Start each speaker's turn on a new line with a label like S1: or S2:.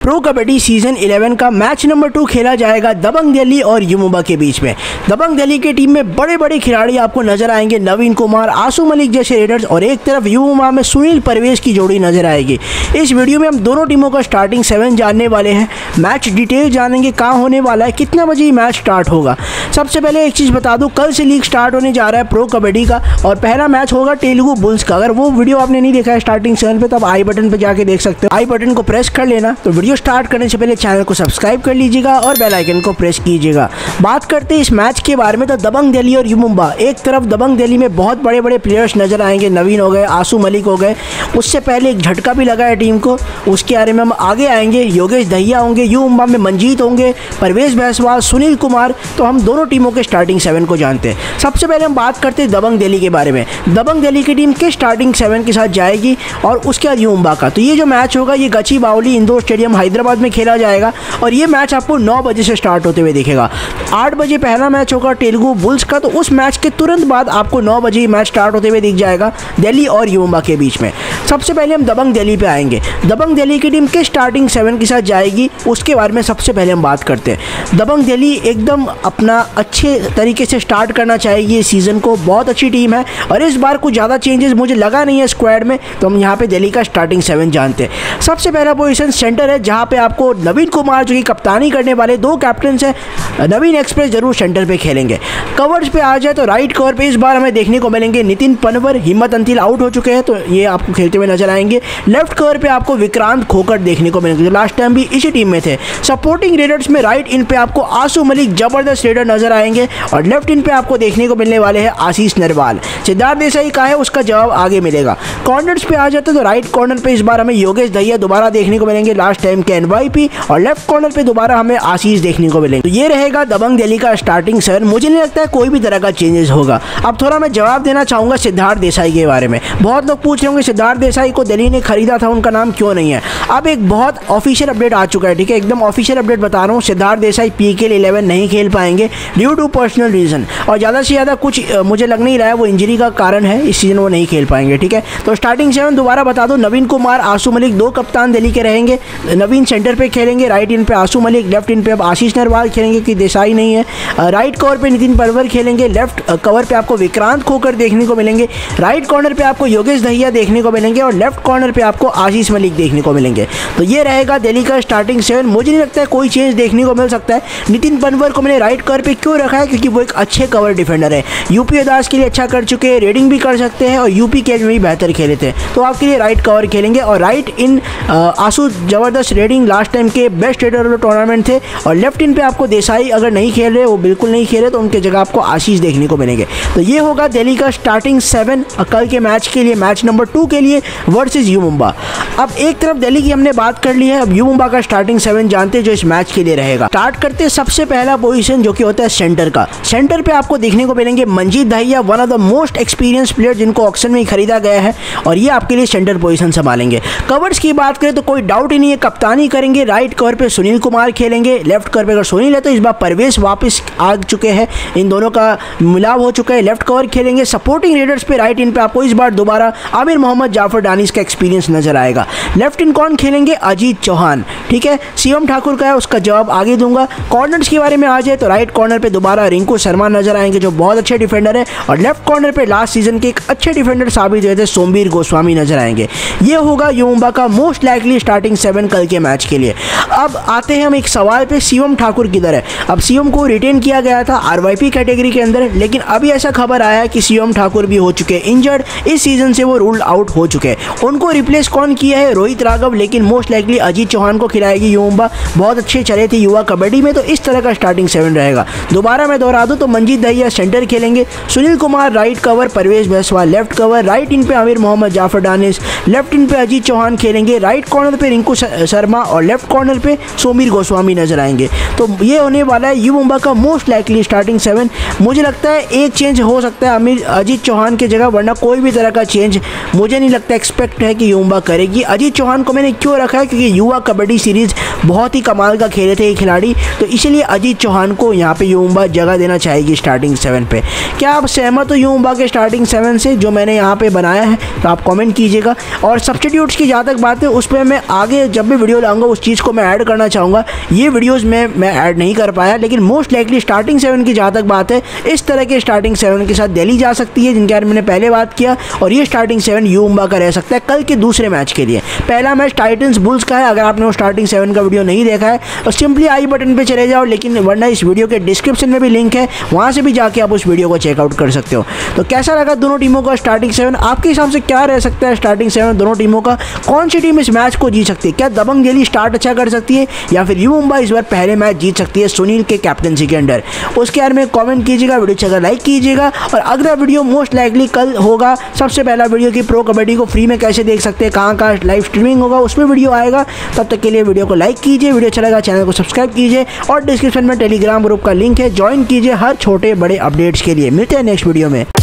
S1: Pro kabaddi season 11 का match number 2 खेला जाएगा दबंग दिल्ली और यू मुंबा के बीच में। दबंग दिल्ली की टीम में बड़े बड़े खिलाड़ी आपको नजर आएंगे, नवीन कुमार, आसू मलिक जैसे रेडर्स, और एक तरफ यू मुंबा में सुनील परवेज की जोड़ी नजर आएगी। इस वीडियो में हम दोनों टीमों का स्टार्टिंग 7 जानने वाले हैं, मैच डिटेल जानेंगे, कहाँ होने वाला है, कितना बजे मैच स्टार्ट होगा। सबसे पहले एक चीज़ बता दूं, कल से लीग स्टार्ट होने जा रहा है प्रो कबड्डी का और पहला मैच होगा तेलुगु बुल्स का। अगर वो वीडियो आपने नहीं देखा है स्टार्टिंग 7 पे, तो आप आई बटन पे जाके देख सकते हो। आई बटन को प्रेस कर लेना। तो वीडियो स्टार्ट करने से पहले चैनल को सब्सक्राइब कर लीजिएगा और बेल आइकन को प्रेस कीजिएगा। बात करते हैं इस मैच के बारे में, तो दबंग दिल्ली और यू मुंबा, एक तरफ दबंग दिल्ली में बहुत बड़े बड़े प्लेयर्स नजर आएंगे, नवीन हो गए, आसू मलिक हो गए। उससे पहले एक झटका भी लगा है टीम को, उसके बारे में हम आगे आएंगे। योगेश दहिया होंगे, यू मुंबा में मंजीत होंगे, परवेज भैंसवाल, सुनील कुमार। तो हम दोनों टीमों के स्टार्टिंग 7 को जानते हैं। सबसे पहले हम बात करते हैं दबंग दिल्ली के बारे में। दबंग दिल्ली की टीम के स्टार्टिंग 7 के साथ जाएगी और उसके बाद यू मुंबा का। तो ये जो मैच होगा ये गचीबावली इंडोर स्टेडियम हैदराबाद में खेला जाएगा और ये मैच आपको 9 बजे से स्टार्ट होते हुए दिखेगा। 8 बजे पहला मैच होगा तेलुगु बुल्स का, तो उस मैच के तुरंत बाद आपको 9 बजे मैच स्टार्ट होते हुए दिख जाएगा दिल्ली और यू मुंबा के बीच में। सबसे पहले हम दबंग दिल्ली पे आएंगे। दबंग दिल्ली की टीम के स्टार्टिंग 7 के साथ जाएगी, उसके बारे में सबसे पहले हम बात करते हैं। दबंग दिल्ली एकदम अपना अच्छे तरीके से स्टार्ट करना चाहिए सीज़न को, बहुत अच्छी टीम है और इस बार कुछ ज़्यादा चेंजेस मुझे लगा नहीं है स्क्वाड में, तो हम यहाँ पे दिल्ली का स्टार्टिंग 7 जानते हैं। सबसे पहला पोजीशन सेंटर है, जहाँ पे आपको नवीन कुमार जो कि कप्तानी करने वाले 2 कैप्टन हैं, नवीन एक्सप्रेस जरूर सेंटर पे खेलेंगे। कवर्स पे आ जाए तो राइट कवर पे इस बार हमें देखने को मिलेंगे नितिन पनवर, हिम्मत अंतिल आउट हो चुके हैं तो ये आपको खेलते हुए नजर आएंगे। लेफ्ट कवर पे आपको विक्रांत खोकर देखने को मिलेंगे जो लास्ट टाइम भी इसी टीम में थे। सपोर्टिंग रेडर्स में राइट इन पे आपको आसू मलिक जबरदस्त रेडर नजर आएंगे और लेफ्ट इन पे आपको देखने को मिलने वाले हैं आशीष नरवाल। सिद्धार्थ देसाई का है उसका जवाब आगे मिलेगा। कॉर्नर्स पे आ जाते तो राइट कॉर्नर पे इस बार हमें योगेश दहिया दोबारा देखने को मिलेंगे, लास्ट टाइम के एनवाईपी, और लेफ्ट कॉर्नर पे दोबारा हमें आशीष देखने को मिलेंगे। तो ये रहेगा दबंग दिल्ली का स्टार्टिंग 7। मुझे नहीं लगता है कोई भी तरह का चेंजेस होगा। अब थोड़ा मैं जवाब देना चाहूँगा सिद्धार्थ देसाई के बारे में। बहुत लोग पूछ रहे होंगे सिद्धार्थ देसाई को दिल्ली ने खरीदा था, उनका नाम क्यों नहीं है। अब एक बहुत ऑफिशियल अपडेट आ चुका है, ठीक है, एकदम ऑफिशियल अपडेट बता रहा हूँ। सिद्धार्थ देसाई PKL 11 नहीं खेल पाएंगे ड्यू टू पर्सनल रीजन, और ज़्यादा से ज़्यादा कुछ मुझे लग नहीं रहा है वो इंजरी का कारण है, इस सीजन वो नहीं खेल पाएंगे, ठीक है। तो स्टार्टिंग 7 दोबारा बता दो, नवीन कुमार, आसू मलिक 2 कप्तान दिल्ली के रहेंगे। नवीन सेंटर पे खेलेंगे, राइट इन पे आसू मलिक, लेफ्ट इन पे अब आशीष नरवाल खेलेंगे कि देसाई नहीं है। राइट कवर पे नितिन पनवर खेलेंगे, लेफ्ट कवर पे आपको विक्रांत खोकर देखने को मिलेंगे, राइट कॉर्नर पे आपको योगेश दहिया देखने को मिलेंगे और लेफ्ट कॉर्नर पे आपको आशीष मलिक देखने को मिलेंगे। तो ये रहेगा दिल्ली का स्टार्टिंग 7। मुझे नहीं लगता है कोई चेंज देखने को मिल सकता है। नितिन पनवर को मैंने राइट कवर पे क्यों रखा है, क्योंकि वो एक अच्छे कवर डिफेंडर है, यूपी दास के लिए अच्छा कर चुके हैं, रेडिंग भी कर सकते हैं और यूपी के में भी बेहतर खेले थे, तो आपके लिए राइट कवर खेलेंगे। और राइट इन आसू जबरदस्त रेडिंग, लास्ट टाइम के बेस्ट रेडर टूर्नामेंट थे, और लेफ्ट इन पे आपको देसाई अगर नहीं खेल रहे, वो बिल्कुल नहीं खेले, तो उनके जगह आपको आशीष देखने को मिलेंगे। तो ये होगा दिल्ली का स्टार्टिंग 7 कल के मैच के लिए, मैच नंबर 2 के लिए वर्सेस यू मुंबा। अब एक तरफ दिल्ली की हमने बात कर ली है, अब यू मुंबा का स्टार्टिंग 7 जानते हैं जो इस मैच के लिए रहेगा। स्टार्ट करते हैं सबसे पहला पोजीशन जो कि होता है सेंटर का। सेंटर पे आपको देखने को मिलेंगे Manjeet Dahiya, one of the most experience player जिनको ऑक्शन में ही खरीदा गया है, और ये आपके लिए सेंटर पोजीशन संभालेंगे। कवर्स की बात करें तो कोई डाउट ही नहीं है, कप्तानी करेंगे। राइट कवर पे सुनील कुमार खेलेंगे, लेफ्ट कवर पे अगर सुनील है तो इस बार परवेश वापस आ चुके हैं, इन दोनों का मिलाव हो चुका है। लेफ्ट कवर खेलेंगे। सपोर्टिंग रेडर्स पे राइट इन पे आपको इस बार दोबारा आमिर मोहम्मद जाफर डानिश का एक्सपीरियंस नजर आएगा। लेफ्ट इन कौन खेलेंगे, अजीत चौहान, ठीक है, शिवम ठाकुर का है, उसका जवाब आगे दूंगा। कॉर्नर्स के बारे में आ जाए तो राइट कॉर्नर पे दोबारा रिंकू शर्मा नजर आएंगे जो बहुत अच्छे डिफेंडर है, और लेफ्ट कॉर्नर पे लास्ट सीजन के एक अच्छे डिफेंडर साबित हुए थे सोमवीर गोस्वामी नजर आएंगे। ये होगा यू मुंबा का मोस्ट लाइकली स्टार्टिंग 7 कल के मैच के लिए। अब आते हैं हम एक सवाल पे, शिवम ठाकुर किधर है। अब शिवम को रिटेन किया गया था RYP कैटेगरी के अंदर, लेकिन अभी ऐसा खबर आया है कि शिवम ठाकुर भी हो चुके हैं इंजर्ड, इस सीजन से वो रूल्ड आउट हो चुके हैं। उनको रिप्लेस कौन किया है, रोहित राघव, लेकिन मोस्ट लाइकली अजीत चौहान को खिलाएगी यू मुंबा। बहुत अच्छे चले थे युवा कबड्डी में, तो इस तरह का स्टार्टिंग 7 रहेगा। दोबारा मैं दोहरा दूं तो मंजीत दहिया सेंटर खेलेंगे, Sunil Kumar right cover, Parvesh Bhainswal left cover, right in पे Amir Mohammad Zafar Danish, left in पे अजीत चौहान खेलेंगे, राइट कॉर्नर पे रिंकू शर्मा और लेफ्ट कॉर्नर पे सोमवीर गोस्वामी नजर आएंगे। तो ये होने वाला है यू मुंबा का मोस्ट लाइकली स्टार्टिंग 7। मुझे लगता है एक चेंज हो सकता है अजीत चौहान की जगह, वरना कोई भी तरह का चेंज मुझे नहीं लगता एक्सपेक्ट है कि यू मुंबा करेगी। अजीत चौहान को मैंने क्यों रखा है, क्योंकि युवा कबड्डी सीरीज़ बहुत ही कमाल का खेले थे ये खिलाड़ी, तो इसीलिए अजीत चौहान को यहाँ पे यू मुंबा जगह देना चाहेगी स्टार्टिंग 7 पे। क्या आप सहमत हो यू मुंबा के स्टार्टिंग 7 से जो मैंने यहाँ पे बनाया है? तो आप कमेंट कीजिएगा। और सब्स्टिट्यूट्स की जहाँ तक बात है उस पर मैं आगे जब भी वीडियो लाऊंगा उस चीज़ को मैं ऐड करना चाहूँगा। ये वीडियोज़ में मैं ऐड नहीं कर पाया, लेकिन मोस्ट लाइकली स्टार्टिंग 7 की जहाँ तक बात है इस तरह के स्टार्टिंग 7 के साथ दिल्ली जा सकती है, जिनके बारे में मैंने पहले बात किया। और ये स्टार्टिंग 7 यू मुंबा का रह सकता है कल के दूसरे मैच के लिए। पहला मैच टाइटंस बुल्स का है। अगर आपने वो स्टार्टिंग 7 का वीडियो नहीं देखा है तो सिंपली आई बटन पे चले जाओ, लेकिन वरना इस वीडियो के डिस्क्रिप्शन में भी लिंक है, वहाँ से भी जाके आप उस वीडियो को चेकआउट कर सकते हो। तो कैसा लगा दोनों टीमों का स्टार्टिंग 7? आपके हिसाब से क्या रह सकता है स्टार्टिंग 7 दोनों टीमों का? कौन सी टीम इस मैच को जीत सकती है? क्या दबंग दिल्ली स्टार्ट अच्छा कर सकती है या फिर यू मुंबा इस बार पहले मैच जीत सकती है सुनील के कैप्टनसी के अंडर? उसके बारे में कमेंट कीजिएगा, वीडियो अच्छा लाइक कीजिएगा। और अगला वीडियो मोस्ट लाइकली कल होगा, सबसे पहला वीडियो की प्रो कबड्डी को फ्री में कैसे देख सकते हैं, कहाँ लाइव स्ट्रीमिंग होगा, उसमें वीडियो आएगा। तब तक के लिए वीडियो को लाइक कीजिए, वीडियो अच्छा लगा चैनल को सब्सक्राइब कीजिए और डिस्क्रिप्शन में टेलीग्राम ग्रुप का लिंक है, ज्वाइन कीजिए हर छोटे बड़े अपडेट्स के लिए। मिलते हैं नेक्स्ट वीडियो में।